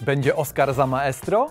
Będzie Oscar za Maestro?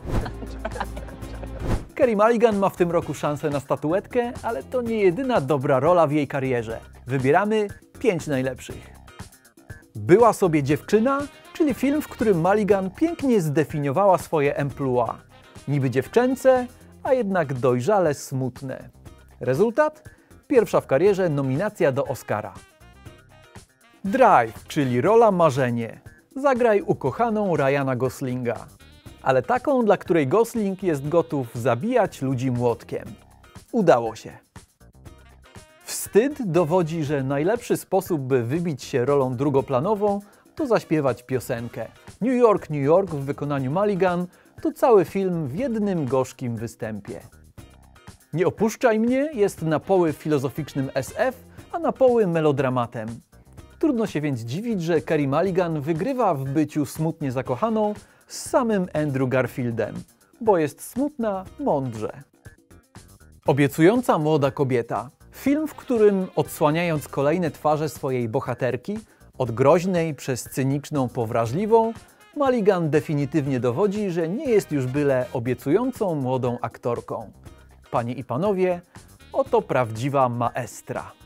Carey Mulligan ma w tym roku szansę na statuetkę, ale to nie jedyna dobra rola w jej karierze. Wybieramy 5 najlepszych. Była sobie dziewczyna, czyli film, w którym Mulligan pięknie zdefiniowała swoje emploi. Niby dziewczęce, a jednak dojrzale smutne. Rezultat? Pierwsza w karierze nominacja do Oscara. Drive, czyli rola marzenie. Zagraj ukochaną Ryana Goslinga. Ale taką, dla której Gosling jest gotów zabijać ludzi młotkiem. Udało się. Wstyd dowodzi, że najlepszy sposób, by wybić się rolą drugoplanową, to zaśpiewać piosenkę. New York w wykonaniu Mulligan to cały film w jednym gorzkim występie. Nie opuszczaj mnie jest na poły filozoficznym SF, a na poły melodramatem. Trudno się więc dziwić, że Carey Mulligan wygrywa w byciu smutnie zakochaną z samym Andrew Garfieldem, bo jest smutna mądrze. Obiecująca młoda kobieta. Film, w którym odsłaniając kolejne twarze swojej bohaterki, od groźnej przez cyniczną po wrażliwą, Mulligan definitywnie dowodzi, że nie jest już byle obiecującą młodą aktorką. Panie i panowie, oto prawdziwa maestra.